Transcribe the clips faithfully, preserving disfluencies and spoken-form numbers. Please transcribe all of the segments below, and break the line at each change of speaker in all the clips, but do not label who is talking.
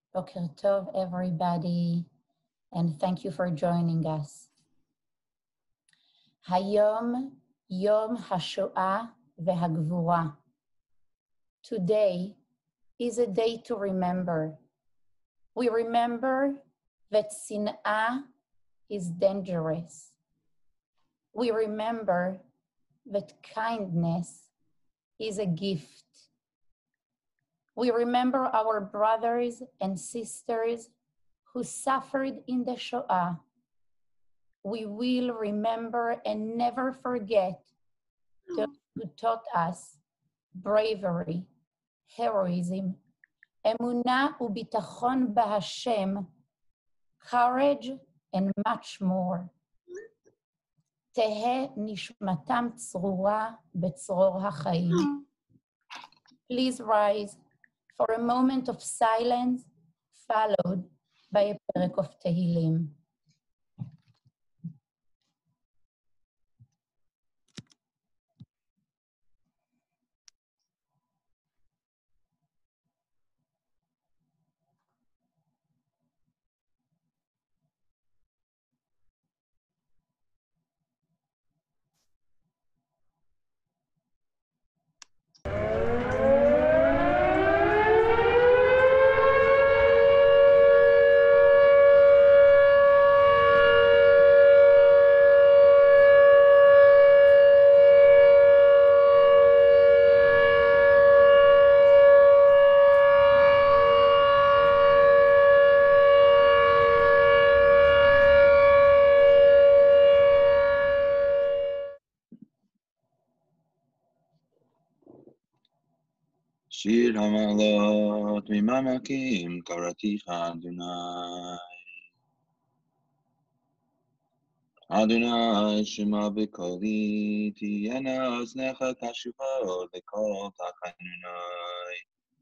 Boker Tov, everybody, and thank you for joining us. Hayom Yom Hashoa Vehagvura. Today is a day to remember. We remember that sin'ah is dangerous. We remember that kindness is a gift. We remember our brothers and sisters who suffered in the Shoah. We will remember and never forget those who taught us bravery, heroism, emunah ubitachon b'Hashem, courage, and much more. Tehe nishmatam tzrura betzror hachaim. Please rise for a moment of silence, followed by a perek of Tehillim.
שיר המעלות ממעמקים קראתיך אדוני. אדוני שמע בקולי תהיינה אוזניך קשובות לקול תחנוני.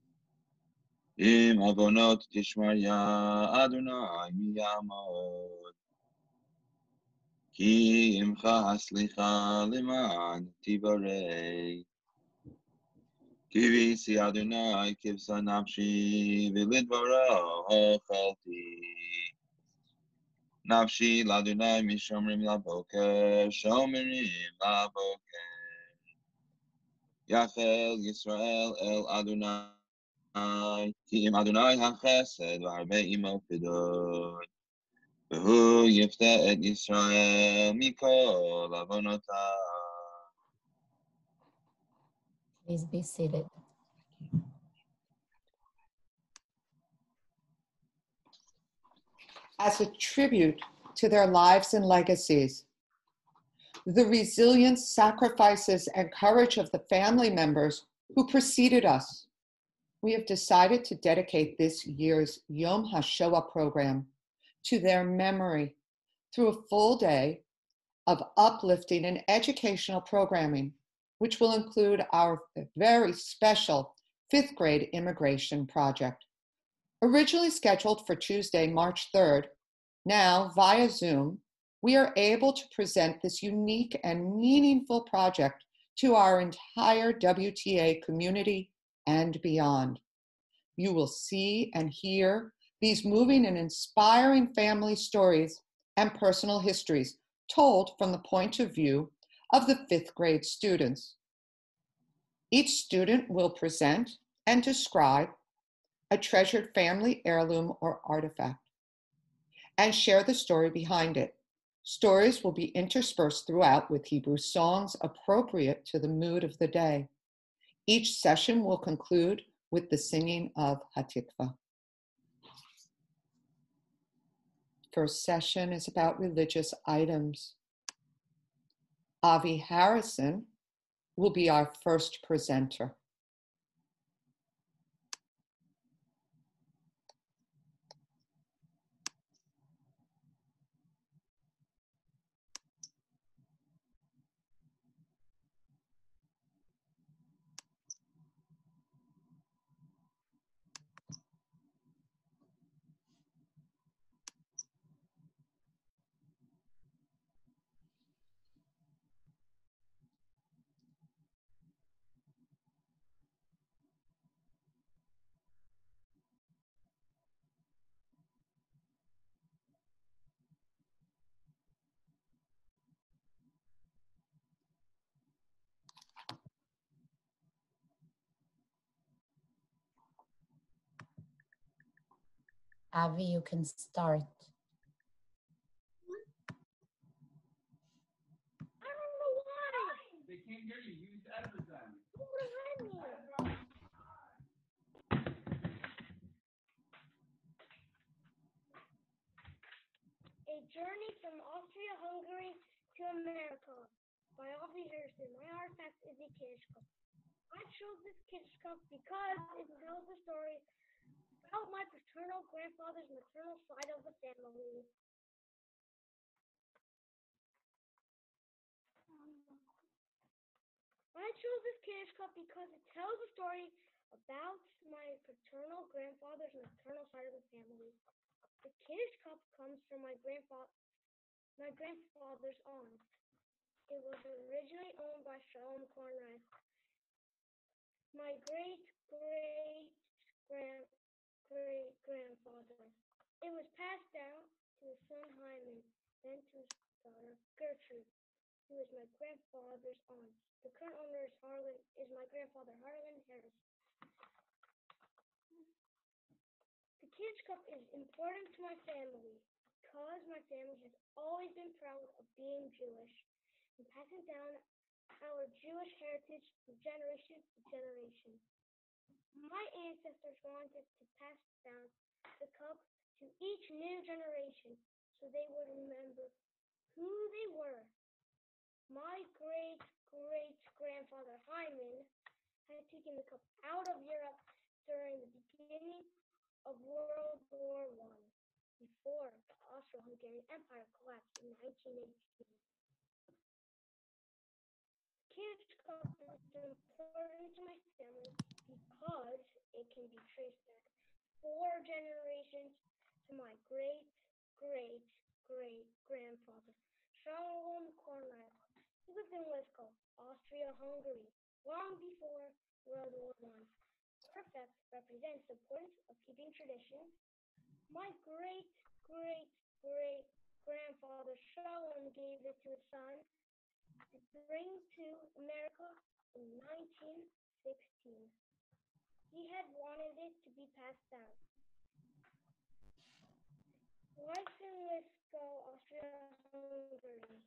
אם עוונות תשמריה אדוני מי יעמוד. כי עמך הסליחה למען תברא. Kivisi Adonai kivsa nafshi v'lidvaro hochalti. Nafshi l'Adonai mishomrim laboker, shomerim laboker. Yachel Yisrael el Adonai, ki im Adonai hachesed v'harbe imo pidot. V'hu yifte et Yisrael mikol avonotai.
Please be seated.
As a tribute to their lives and legacies, the resilience, sacrifices, and courage of the family members who preceded us, we have decided to dedicate this year's Yom HaShoa program to their memory through a full day of uplifting and educational programming, which will include our very special fifth grade immigration project. Originally scheduled for Tuesday, March third, now via Zoom, we are able to present this unique and meaningful project to our entire W T A community and beyond. You will see and hear these moving and inspiring family stories and personal histories told from the point of view of the fifth grade students. Each student will present and describe a treasured family heirloom or artifact and share the story behind it. Stories will be interspersed throughout with Hebrew songs appropriate to the mood of the day. Each session will conclude with the singing of Hatikva. First session is about religious items. Avi Harrison will be our first presenter.
Avi, you can start.
I don't know why. They can't hear you. Use advertising. A Journey from Austria-Hungary to America by Avi Harrison. My artifact is a Kiddush cup. I chose this Kiddush cup because it tells the story about my paternal grandfather's maternal side of the family. I chose this Kiddush cup because it tells a story about my paternal grandfather's maternal side of the family. The Kiddush cup comes from my grandfather, my grandfather's aunt. It was originally owned by Shalom Conrad, my great great grand great grandfather. It was passed down to his son Hyman, then to his daughter Gertrude, who is my grandfather's aunt. The current owner is Harlan is my grandfather Harlan Harris. The Kiddush cup is important to my family because my family has always been proud of being Jewish and passing down our Jewish heritage from generation to generation. My ancestors wanted to pass down the cup to each new generation so they would remember who they were. My great great grandfather Hyman had taken the cup out of Europe during the beginning of World War One, before the Austro-Hungarian Empire collapsed in nineteen eighteen. Kiddush cup is important to my family because it can be traced back four generations to my great great great grandfather Shalom Conrad. He lived in Lisco, Austria-Hungary, long before World War One. Artifact represents the importance of keeping traditions. My great great great grandfather Shalom gave it to his son to bring to America in nineteen sixteen. He had wanted it to be passed down. Life in Lisco, Austria-Hungary.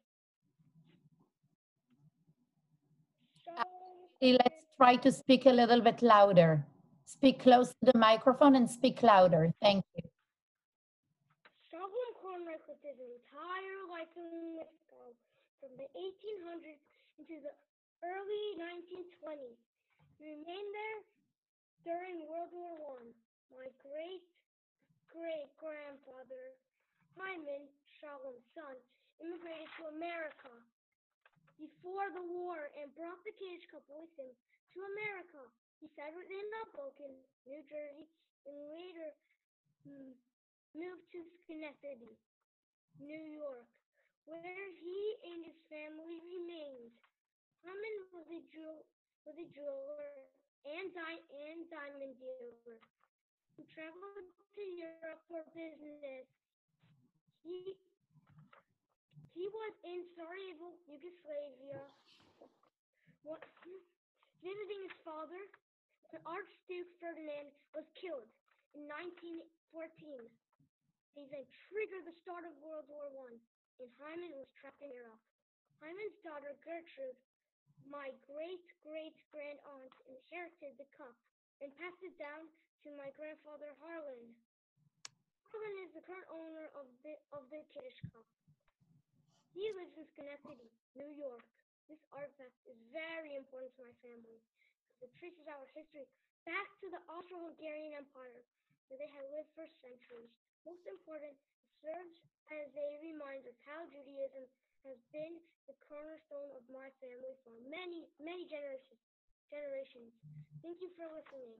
Let's try to speak a little bit louder. Speak close to the microphone and speak louder. Thank you.
Shalom Conrad lived his entire life in Lisco from the eighteen hundreds into the early nineteen twenties. He remained there during World War One. My great great grandfather Hyman, Shalom's son, immigrated to America before the war and brought the Kiddush cup with him to America. He settled in Hoboken, New Jersey, and later mm, moved to Schenectady, New York, where he and his family remained. Hyman was a jewel, was a jeweler and, di- and diamond dealer who traveled to Europe for business. He he was in Sarajevo, Yugoslavia, what, visiting his father. The Archduke Ferdinand was killed in nineteen fourteen. These events triggered the start of World War One, and Hyman was trapped in Europe. Hyman's daughter Gertrude, my great great grand aunt, inherited the cup and passed it down to my grandfather Harlan. Harlan is the current owner of the of the Kiddush cup. He lives in Schenectady, New York. This artifact is very important to my family because it traces our history back to the Austro-Hungarian Empire, where they had lived for centuries. Most important, it serves as a reminder of how Judaism has been the cornerstone of my family for many, many generations. Generations. Thank you for listening.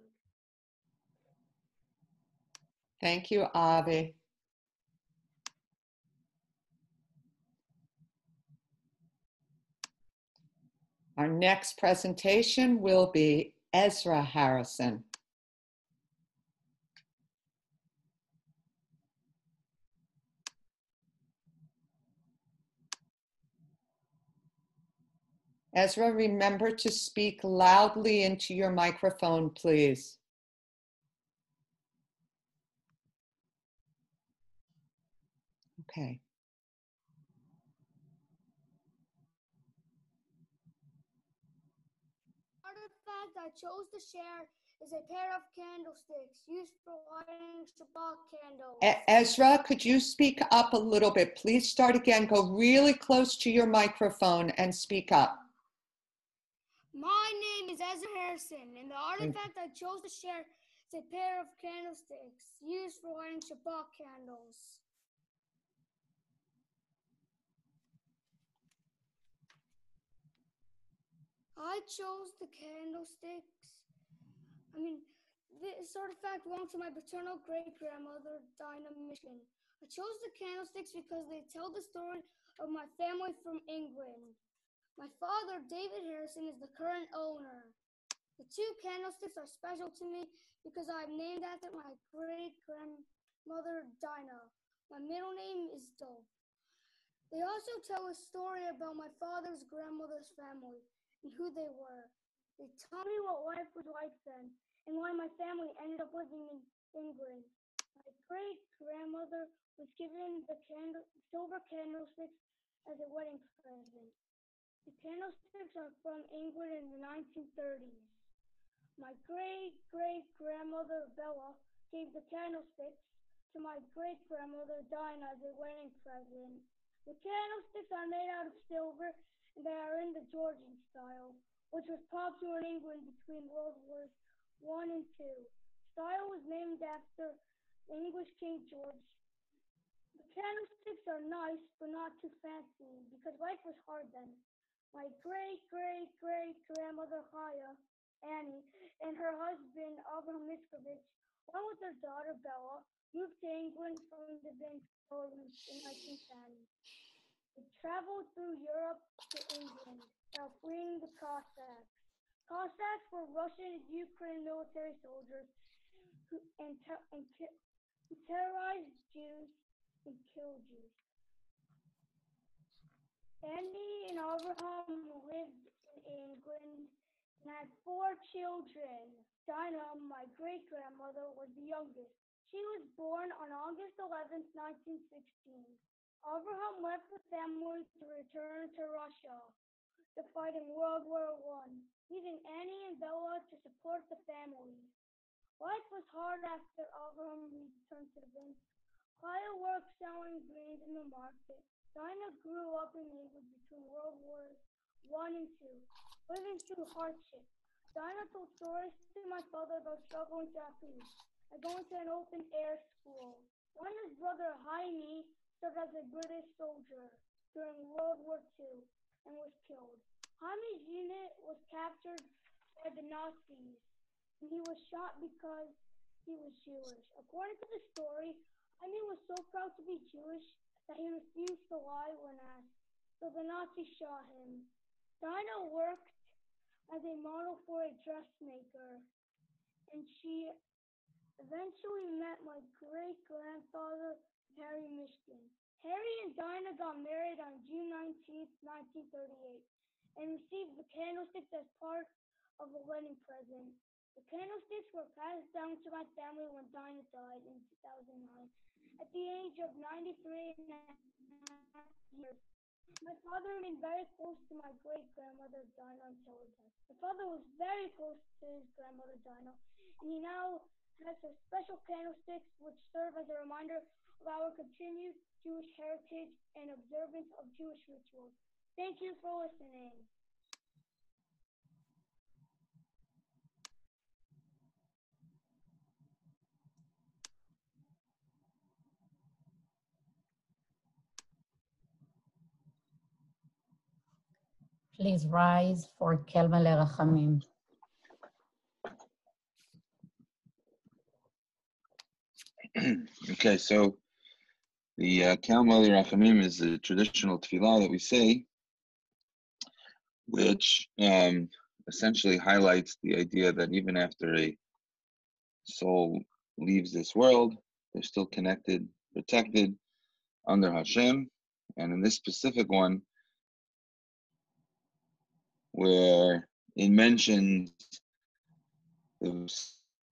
Thank you, Avi. Our next presentation will be Ezra Harrison. Ezra, remember to speak loudly into your microphone, please. Okay.
Artifact I chose to share is a pair of candlesticks used for lighting Shabbat candles.
E- Ezra, could you speak up a little bit? Please start again. Go really close to your microphone and speak up.
My name is Ezra Harrison, and the artifact I chose to share is a pair of candlesticks used for lighting Shabbat candles. I chose the candlesticks. I mean, this artifact belonged to my paternal great-grandmother, Dinah Michigan. I chose the candlesticks because they tell the story of my family from England. My father, David Harrison, is the current owner. The two candlesticks are special to me because I'm named after my great-grandmother, Dinah. My middle name is Dove. They also tell a story about my father's grandmother's family and who they were. They tell me what life was like then and why my family ended up living in England. My great-grandmother was given the candle, silver candlesticks as a wedding present. The candlesticks are from England in the nineteen thirties. My great-great-grandmother Bella gave the candlesticks to my great-grandmother Dinah as a wedding present. The candlesticks are made out of silver and they are in the Georgian style, which was popular in England between World Wars One and Two. The style was named after the English King George. The candlesticks are nice, but not too fancy, because life was hard then. My great-great-great-grandmother Chaya, Annie, and her husband, Abraham Miskovich, along with their daughter Bella, moved to England from the Belarus in nineteen ten. They traveled through Europe to England while fleeing the Cossacks. Cossacks were Russian and Ukrainian military soldiers who, and, ter- and ki- who terrorized Jews and killed Jews. Annie and Abraham lived in England and had four children. Dinah, my great-grandmother, was the youngest. She was born on August eleventh, nineteen sixteen. Abraham left the family to return to Russia to fight in World War One, leaving Annie and Bella to support the family. Life was hard after Abraham returned to the Vince. Chaya worked selling grains in the market. Dinah grew up in England between World Wars One and Two, living through hardship. Dinah told stories to my father about struggling to have food and going to an open-air school. Dinah's brother Jaime served as a British soldier during World War Two and was killed. Jaime's unit was captured by the Nazis, and he was shot because he was Jewish. According to the story, Jaime was so proud to be Jewish that he refused to lie when asked, so the Nazis shot him. Dinah worked as a model for a dressmaker, and she eventually met my great-grandfather, Harry Michigan. Harry and Dinah got married on June nineteenth, nineteen thirty-eight, and received the candlesticks as part of a wedding present. The candlesticks were passed down to my family when Dinah died in two thousand nine at the age of ninety-three and a half years. My father remained very close to my great-grandmother Dinah until her death. My father was very close to his grandmother Dinah, and he now has her special candlesticks which serve as a reminder of our continued Jewish heritage and observance of Jewish rituals. Thank you for listening.
Please rise for Kelma Lerachamim.
Okay, so the uh, Kelma Lerachamim is a traditional tefillah that we say, which um, essentially highlights the idea that even after a soul leaves this world, they're still connected, protected under Hashem. And in this specific one, where it mentions the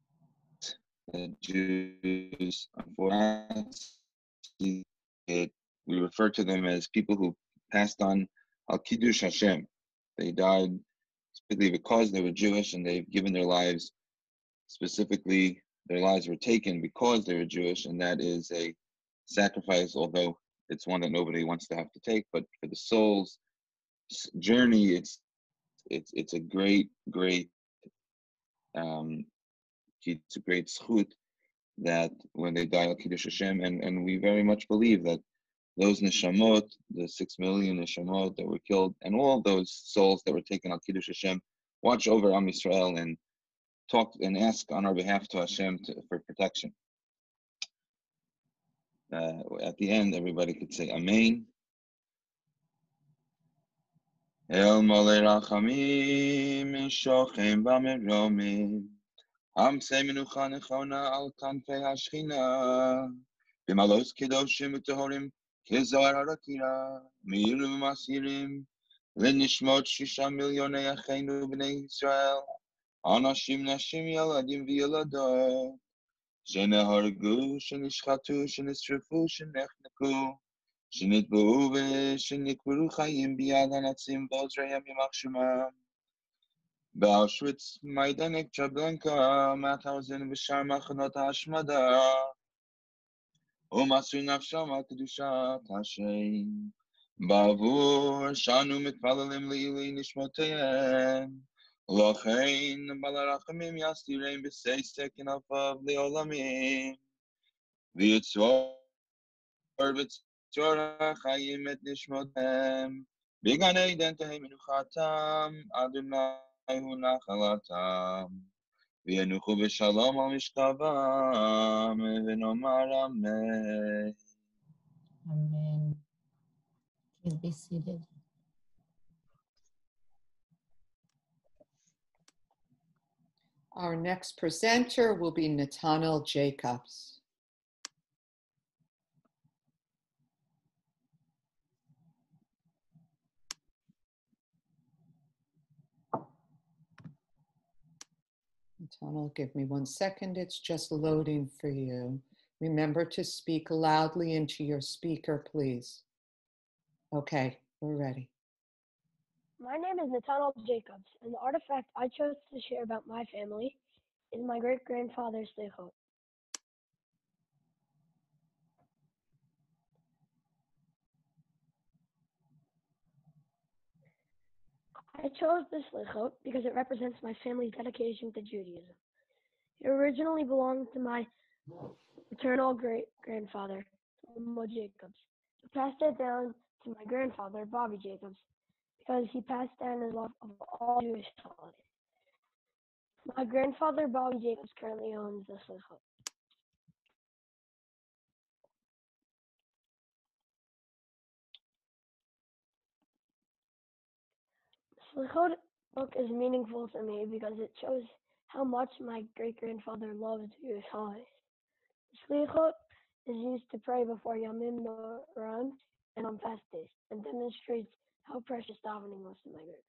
Jews, unfortunately, it we refer to them as people who passed on al Kiddush Hashem. They died specifically because they were Jewish, and they've given their lives, specifically their lives were taken because they were Jewish, and that is a sacrifice, although it's one that nobody wants to have to take. But for the soul's journey, it's it's it's a great, great um, it's a great zchut that when they die al Kiddush Hashem, and, and we very much believe that those neshamot, the six million neshamot that were killed, and all those souls that were taken al Kiddush Hashem, watch over Am Yisrael and talk and ask on our behalf to Hashem to, for protection. Uh, at the end, everybody could say Amen. El Malei Rachamim Shochem Bameromim Hamsei Menucha Nechona Al Kanfei Hashchina B'malos Kedoshim U'Tehorim Kezohar HaRakira Me'iru V'Masirim L'Nishmot Shisha Milyonei Acheinu B'nei Yisrael Anashim Nashim Yaladim V'Yaladot Shenehargu Shenishchatu Shenisrefu Shenechneku Shenitba'u V'Shenikburu Chayim B'Yad HaNatzim V'Ozrayim Yimach Shemam B'Auschwitz Maidanek Treblinka Mauthausen V'Shar Machanot HaHashmada U'Masru Nafsham Al Kedushat Hashem Ba'avur Shanu Mitpalalim Li'ilui Nishmotehem Lochein Balarachamim Yastirem B'Seisek Inafav Le'olamim V'Yitzvor V'Tzor HaChayim Et Nishmotem B'Gan Eden Tehei Menuchatam Adonai Hu Nachalatam V'Yenuchu B'Shalom Al Mishkavam V'Nomar Amen.
Amen. Please be seated.
Our next presenter will be Nathaniel Jacobs. Nathaniel, give me one second. It's just loading for you. Remember to speak loudly into your speaker, please. Okay, we're ready.
My name is Nathaniel Jacobs, and the artifact I chose to share about my family is my great-grandfather's slichot. I chose this slichot because it represents my family's dedication to Judaism. It originally belonged to my maternal great-grandfather, Mo Jacobs, who passed it down to my grandfather, Bobby Jacobs, because he passed down his love of all Jewish holidays. My grandfather, Bobby Jacobs, currently owns the slichot. The slichot book is meaningful to me because it shows how much my great-grandfather loved Jewish holidays. The slichot is used to pray before Yamim Noraim and on fast days, and demonstrates how precious davening was to my great.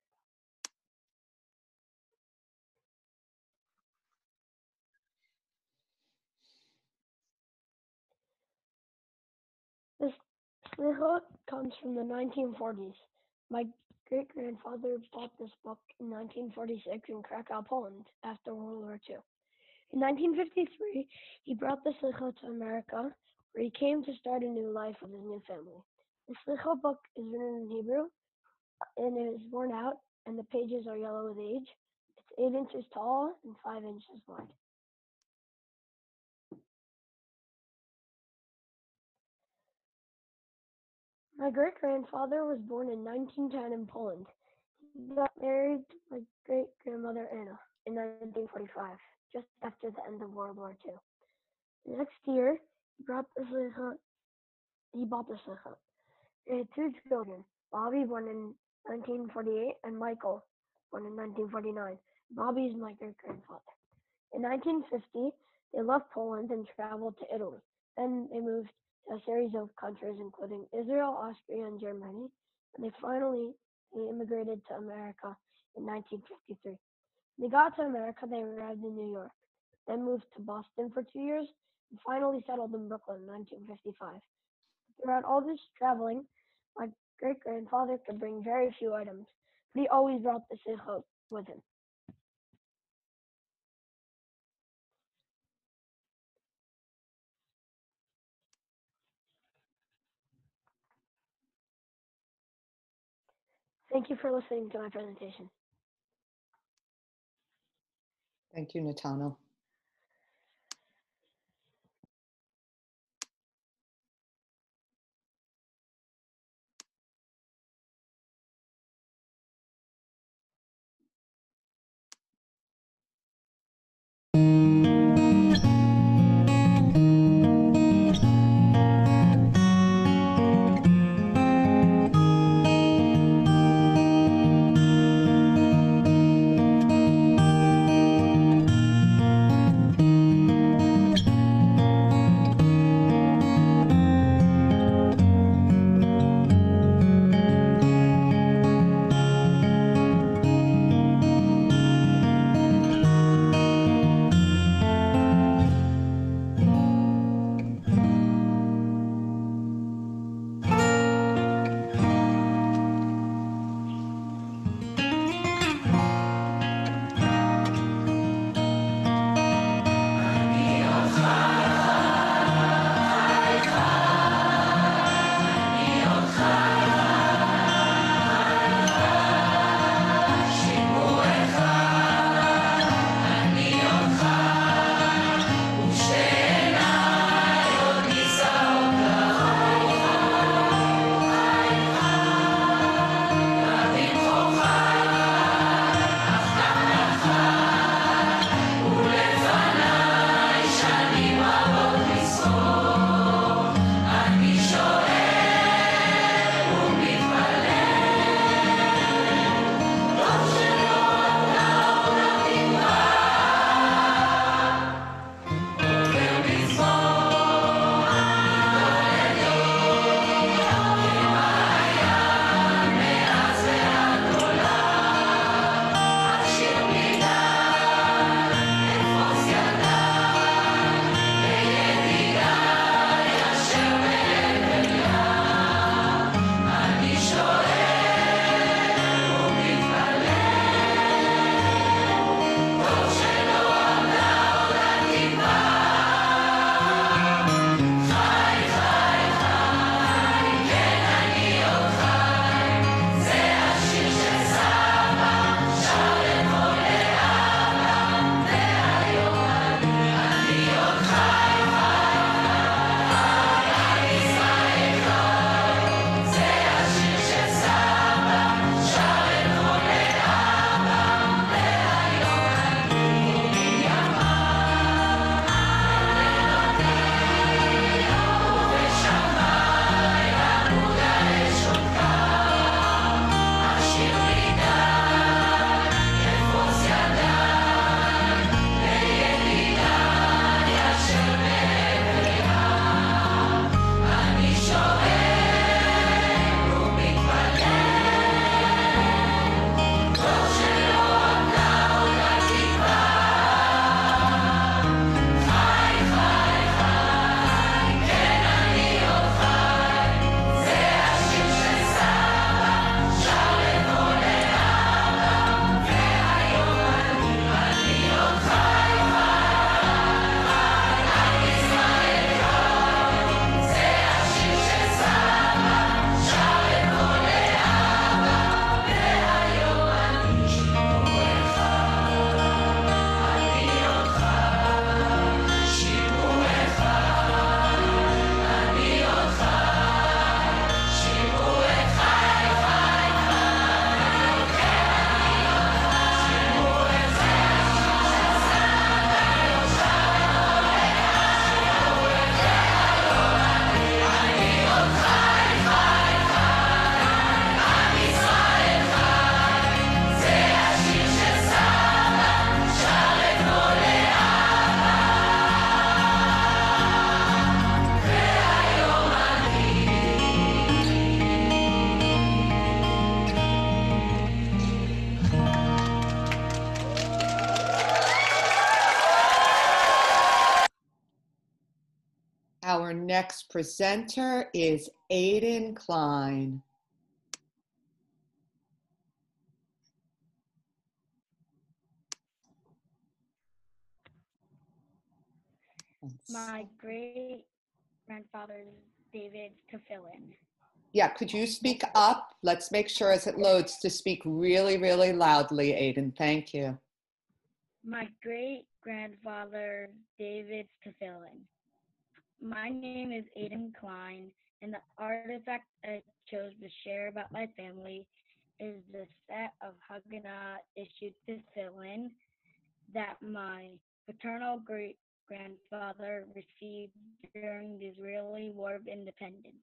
This slichot comes from the nineteen forties. My great-grandfather bought this book in nineteen forty-six in Krakow, Poland, after World War Two. In nineteen fifty-three, he brought the slichot to America, where he came to start a new life with his new family. The slichot book is written in Hebrew, and it is worn out, and the pages are yellow with age. It's eight inches tall and five inches wide. My great-grandfather was born in nineteen ten in Poland. He got married to my great-grandmother Anna in nineteen forty-five, just after the end of World War Two. The next year, he brought the slichot. He bought the slichot. They had two children, Bobby, born in nineteen forty-eight, and Michael, born in nineteen forty-nine. Bobby is my great-grandfather. In nineteen fifty, they left Poland and traveled to Italy. Then they moved to a series of countries, including Israel, Austria, and Germany, and they finally they immigrated to America in nineteen fifty-three. When they got to America, they arrived in New York, then moved to Boston for two years, and finally settled in Brooklyn in nineteen fifty-five. Throughout all this traveling, my great-grandfather could bring very few items, but he always brought the simcha with him. Thank you for listening to my presentation.
Thank you, Natano. Our next presenter is Aiden Klein.
My great grandfather's David Tefillin.
Yeah, could you speak up? Let's make sure as it loads to speak really, really loudly, Aiden. Thank you.
My great grandfather David Tefillin. My name is Aiden Klein, and the artifact I chose to share about my family is the set of Haganah issued tefillin that my paternal great grandfather received during the Israeli War of Independence.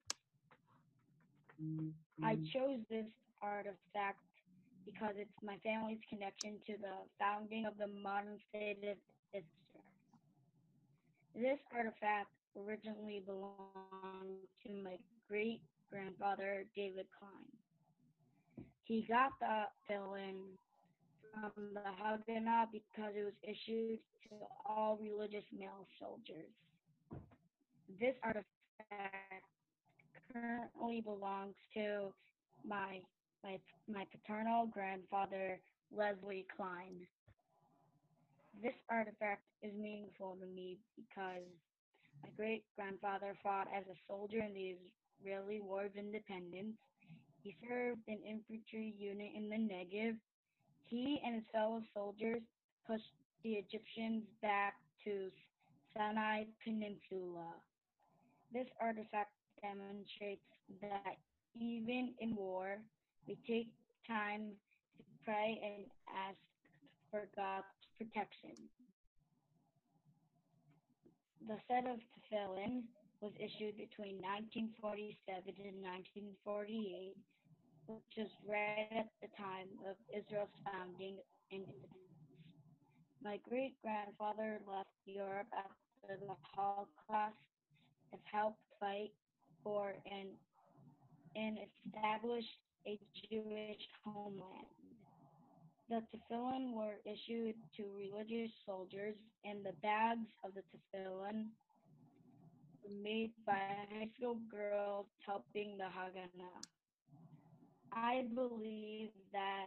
I chose this artifact because it's my family's connection to the founding of the modern state of Israel. This artifact originally belonged to my great grandfather David Klein. He got the tefillin from the Haganah because it was issued to all religious male soldiers. This artifact currently belongs to my my my paternal grandfather Leslie Klein. This artifact is meaningful to me because my great grandfather fought as a soldier in the Israeli War of Independence. He served an infantry unit in the Negev. He and his fellow soldiers pushed the Egyptians back to Sinai Peninsula. This artifact demonstrates that even in war, we take time to pray and ask for God's protection. The set of tefillin was issued between nineteen forty-seven and nineteen forty-eight, which was right at the time of Israel's founding and independence. My great grandfather left Europe after the Holocaust and helped fight for and, and establish a Jewish homeland. The tefillin were issued to religious soldiers, and the bags of the tefillin were made by high school girls helping the Haganah. I believe that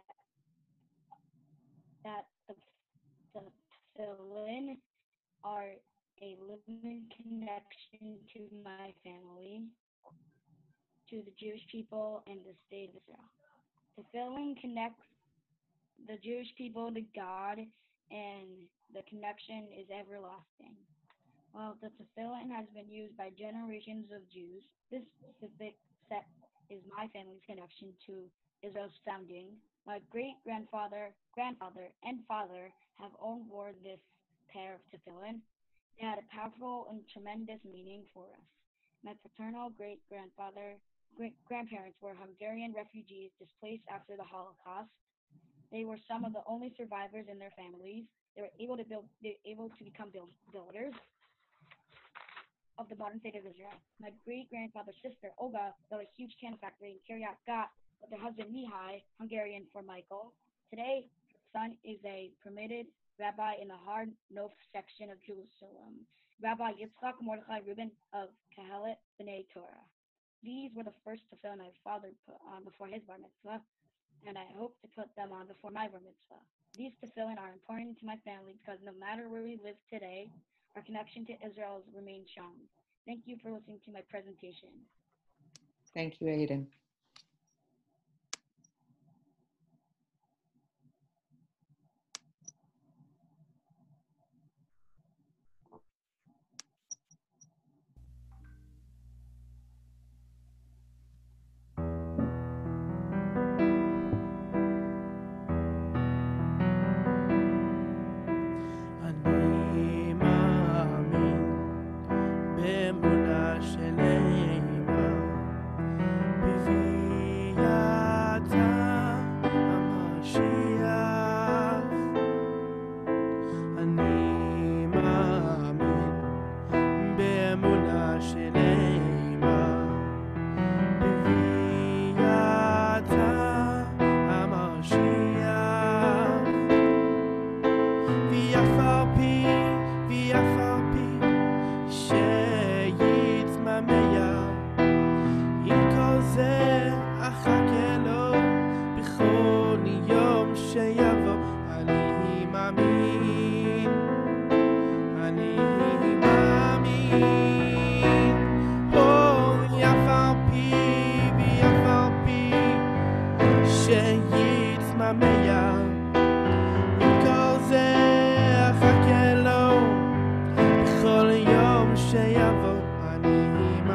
that the, the tefillin are a living connection to my family, to the Jewish people, and the state of Israel. Tefillin connects the Jewish people to God, and the connection is everlasting. While the tefillin has been used by generations of Jews, this specific set is my family's connection to Israel's founding. My great-grandfather, grandfather, and father have all worn this pair of tefillin. They had a powerful and tremendous meaning for us. My paternal great-grandfather, great-grandparents were Hungarian refugees displaced after the Holocaust. They were some of the only survivors in their families. They were able to build, they were able to become build, builders of the modern state of Israel. My great-grandfather's sister, Olga, built a huge cannon factory in Kiryat Gat with her husband, Mihai, Hungarian for Michael. Today, her son is a permitted rabbi in the Har Nof section of Jerusalem, Rabbi Yitzchak Mordechai Rubin of Kehelet B'nai Torah. These were the first tefillin my father put on before his bar mitzvah, and I hope to put them on before my bar mitzvah. These tefillin are important to my family because no matter where we live today, our connection to Israel remains strong. Thank you for listening to my presentation.
Thank you, Aiden.
אני מאמין באמונה שלמה, בבי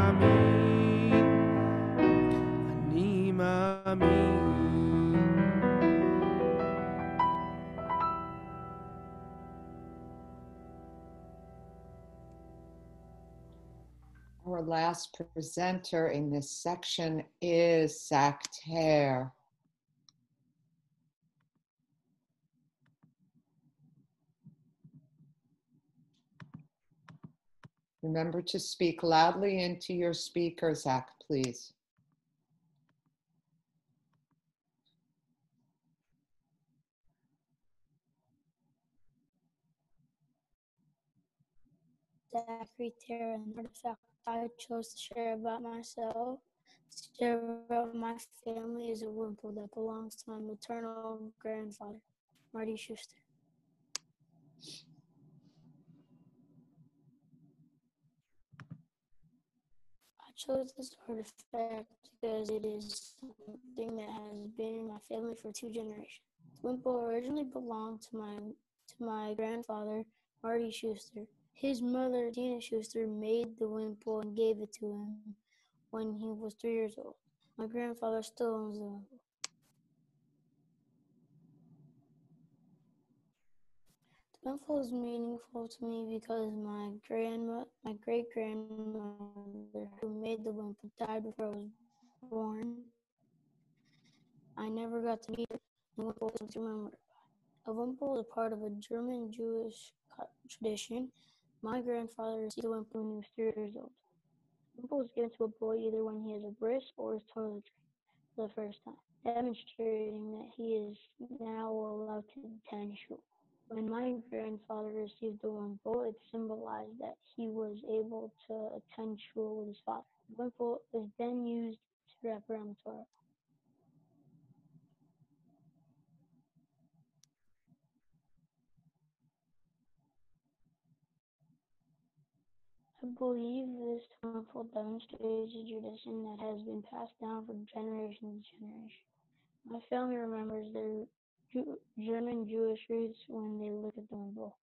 מאמין, אני מאמין.
Our last presenter in this section is Zach Ter. Remember to speak loudly into your speaker, Zach, please.
Zachary Ter, an artifact I chose to share about myself, to share about my family, is a wimple that belongs to my maternal grandfather, Marty Schuster. I chose this artifact because it is something that has been in my family for two generations. The wimple originally belonged to my to my grandfather, Marty Schuster. His mother, Dina Schuster, made the wimple and gave it to him when he was three years old. My grandfather still owns the wimple. The wimple is meaningful to me because my grandma, my great grandmother, who made the wimple, died before I was born. I never got to meet her, and the wimple is something to remember by. A wimple is a part of a German Jewish tradition. My grandfather received the wimple when he was three years old. The wimple is given to a boy either when he is a bris or is totally trained for the first time, demonstrating that he is now allowed to attend shul. When my grandfather received the wimple, it symbolized that he was able to attend shul with his father. The wimple is then used to wrap around the Torah. I believe this wimple demonstrates a tradition that has been passed down from generation to generation. My family remembers their Jew- German Jewish roots when they look at the wimple.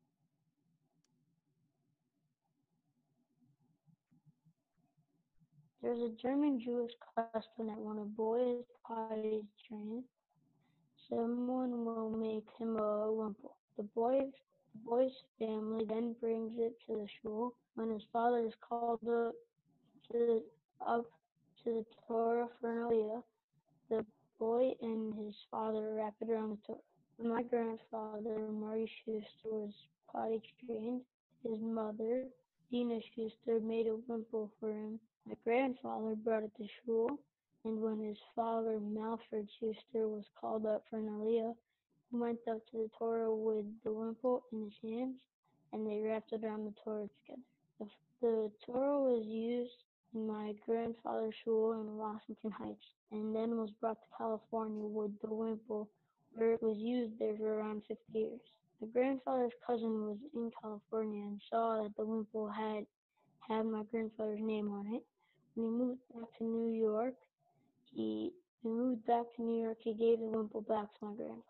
There's a German Jewish custom that when a boy is potty trained, someone will make him a wimple. The boy's, the boy's family then brings it to the shul. When his father is called up to the, up to the Torah for an aliyah, the boy and his father wrap it around the Torah. When my grandfather, Marty Schuster, was potty trained, his mother, Dina Schuster, made a wimple for him. My grandfather brought it to shul, and when his father, Malfred Schuster, was called up for an aliyah, he went up to the Torah with the wimple in his hands, and they wrapped it around the Torah together. The, the Torah was used in my grandfather's shul in Washington Heights, and then was brought to California with the wimple, where it was used there for around fifty years. My grandfather's cousin was in California and saw that the wimple had had my grandfather's name on it. When he moved back to New York, he, he moved back to New York, he gave the wimple back to my grandfather.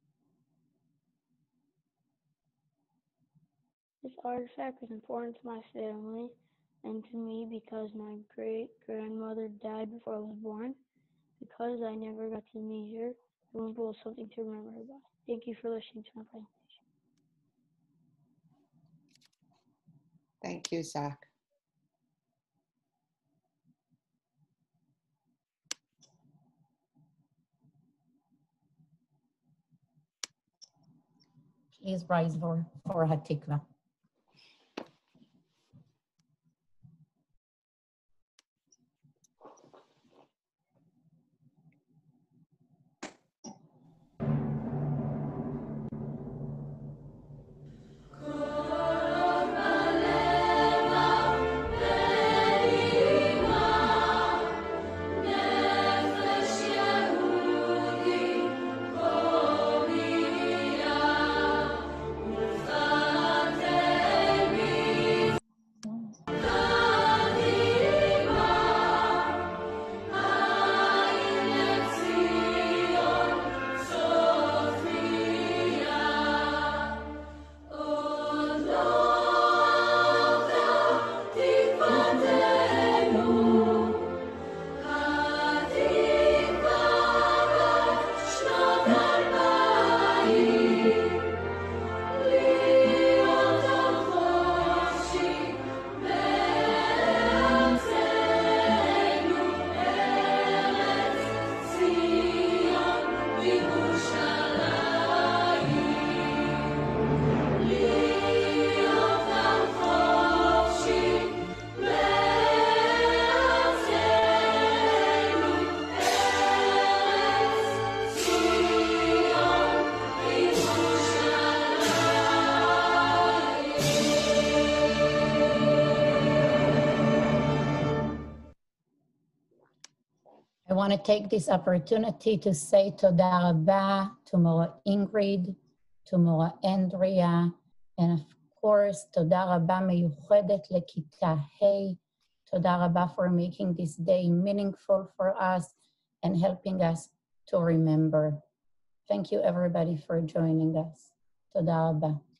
This artifact is important to my family and to me because my great-grandmother died before I was born. Because I never got to meet her, the wimple is something to remember about. Thank you for listening to my presentation.
Thank you, Zach.
Please rise for, for Hatikva.
Father
I want to take this opportunity to say toda rabba to Mora Ingrid, to Mora Andrea, and of course, toda rabba meyuchedet lekita Hey. Toda rabba for making this day meaningful for us and helping us to remember. Thank you, everybody, for joining us. Toda rabba.